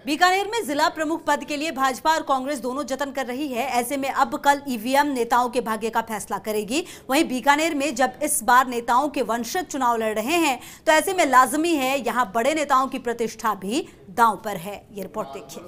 बीकानेर में जिला प्रमुख पद के लिए भाजपा और कांग्रेस दोनों जतन कर रही है। ऐसे में अब कल ईवीएम नेताओं के भाग्य का फैसला करेगी। वहीं बीकानेर में जब इस बार नेताओं के वंशज चुनाव लड़ रहे हैं तो ऐसे में लाजमी है यहां बड़े नेताओं की प्रतिष्ठा भी दांव पर है। ये रिपोर्ट देखिए।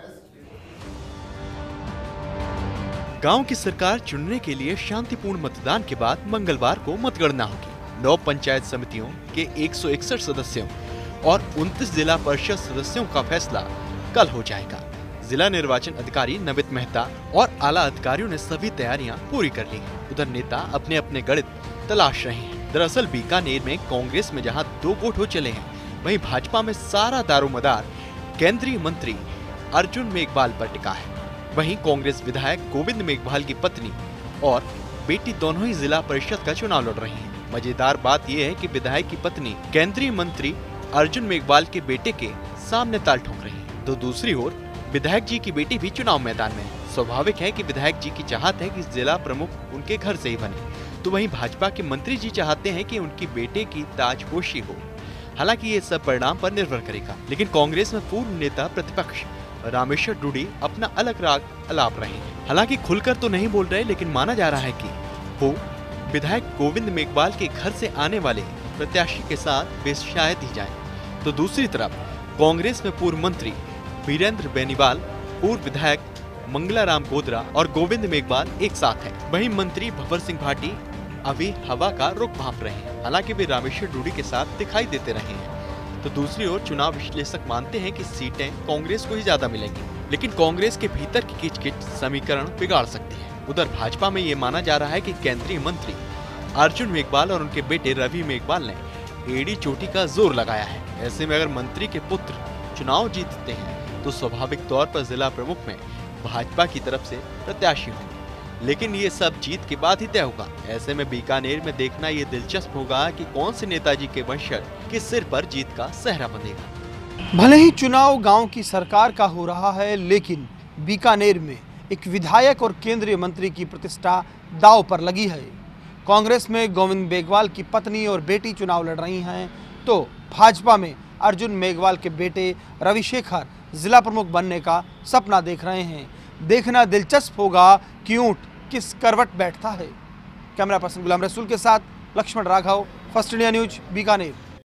गांव की सरकार चुनने के लिए शांतिपूर्ण मतदान के बाद मंगलवार को मतगणना होगी। 9 पंचायत समितियों के 161 सदस्यों और 29 जिला परिषद सदस्यों का फैसला कल हो जाएगा। जिला निर्वाचन अधिकारी नमित मेहता और आला अधिकारियों ने सभी तैयारियां पूरी कर ली हैं। उधर नेता अपने अपने गणित तलाश रहे हैं। दरअसल बीकानेर में कांग्रेस में जहां 2 वोट हो चले हैं, वहीं भाजपा में सारा दारोमदार केंद्रीय मंत्री अर्जुन मेघवाल पर टिका है। वहीं कांग्रेस विधायक गोविंद मेघवाल की पत्नी और बेटी दोनों ही जिला परिषद का चुनाव लड़ रही हैं। मजेदार बात यह है कि विधायक की पत्नी केंद्रीय मंत्री अर्जुन मेघवाल के बेटे के सामने ताल ठोक रही है, तो दूसरी ओर विधायक जी की बेटी भी चुनाव मैदान में है। स्वाभाविक है कि विधायक जी की चाहत है कि जिला प्रमुख उनके घर से ही बने, तो वहीं भाजपा के मंत्री जी चाहते हैं कि उनकी बेटे की ताजपोशी हो। हालांकि ये सब परिणाम पर निर्भर करेगा, लेकिन कांग्रेस में पूर्व नेता प्रतिपक्ष रामेश्वर डूडी अपना अलग राग अलाप रहे हैं। हालांकि खुलकर तो नहीं बोल रहे, लेकिन माना जा रहा है कि वो विधायक गोविंद मेघवाल के घर से आने वाले प्रत्याशी के साथ वे शायद ही जाएं। तो दूसरी तरफ कांग्रेस में पूर्व मंत्री वीरेंद्र बेनीवाल, पूर्व विधायक मंगलाराम गोदरा और गोविंद मेघवाल एक साथ हैं। वहीं मंत्री भंवर सिंह भाटी अभी हवा का रुख भांप रहे हैं। हालांकि वे रामेश्वर डूडी के साथ दिखाई देते रहे हैं। तो दूसरी ओर चुनाव विश्लेषक मानते हैं कि सीटें कांग्रेस को ही ज्यादा मिलेंगी, लेकिन कांग्रेस के भीतर की किचकिच समीकरण बिगाड़ सकती है। उधर भाजपा में ये माना जा रहा है कि केंद्रीय मंत्री अर्जुन मेघवाल और उनके बेटे रवि मेघवाल ने एड़ी चोटी का जोर लगाया है। ऐसे में अगर मंत्री के पुत्र चुनाव जीतते हैं तो स्वाभाविक तौर पर जिला प्रमुख में भाजपा की तरफ से प्रत्याशी होंगे, लेकिन ये सब जीत के बाद ही तय होगा। ऐसे में बीकानेर में देखना ये दिलचस्प होगा कि कौन से नेताजी के वंशज के सिर पर जीत का सेहरा बंधेगा। भले ही चुनाव गांव की सरकार का हो रहा है, लेकिन बीकानेर में एक विधायक और केंद्रीय मंत्री की प्रतिष्ठा दांव पर लगी है। कांग्रेस में गोविंद मेघवाल की पत्नी और बेटी चुनाव लड़ रही हैं, तो भाजपा में अर्जुन मेघवाल के बेटे रविशेखर जिला प्रमुख बनने का सपना देख रहे हैं। देखना दिलचस्प होगा कि ऊंट किस करवट बैठता है। कैमरा पर्सन गुलाम रसूल के साथ Laxman Raghav, first India news, Bikaner.